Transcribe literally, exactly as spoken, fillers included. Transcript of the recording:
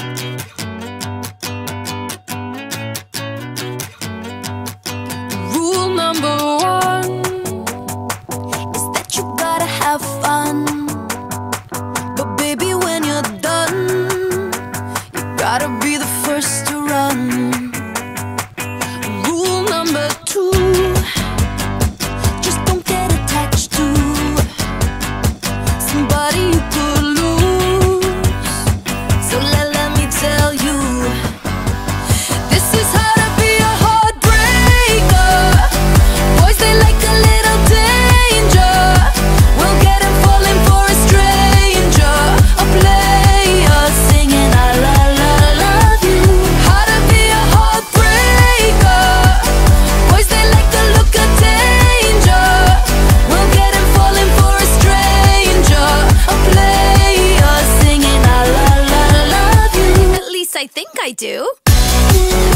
Rule number one is that you gotta have fun. But baby, when you're done, you gotta be the first to run. Rule number two, just don't get attached to somebody you could lose. So let, let me tell you, this is how to be a heartbreaker. Boys, they like a little danger. We'll get him falling for a stranger, a player singing I la la love you. How to be a heartbreaker. Boys, they like the look of danger. We'll get him falling for a stranger, a player singing I la la love you. At least I think I do.